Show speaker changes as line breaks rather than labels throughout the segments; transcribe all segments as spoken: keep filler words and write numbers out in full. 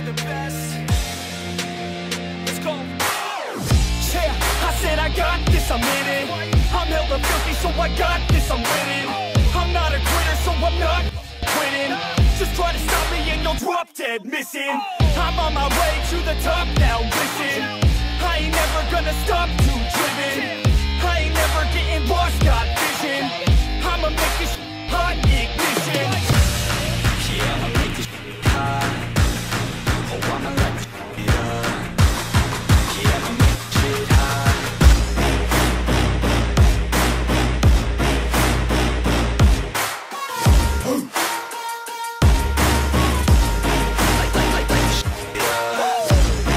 the best. Let's go. Yeah, I said I got this, I'm in it. I'm hella filthy, so I got this, I'm winning. I'm not a quitter, so I'm not quitting. Just try to stop me and you'll drop dead missing. I'm on my way to the top now, listen. I ain't never gonna stop, too driven. I ain't never getting lost, got vision. I'ma make this hot, ignition. Yeah, I'ma make this hot. Oh, I'ma light this up. Yeah, I'ma make this shit hot. Light, light, light, light this shit up.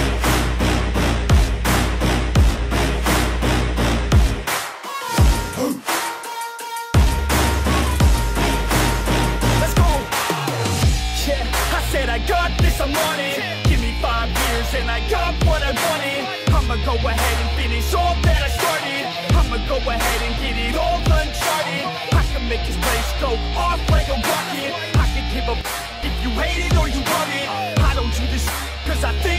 Let's go. Yeah, I said I got this, I'm on it. Give me five years and I got what I wanted. I'ma go ahead and finish all that I started. I'ma go ahead and get it all uncharted. I can make this place go off like a rocket. I can give a f- if you hate it or you love it. I don't do this cause I think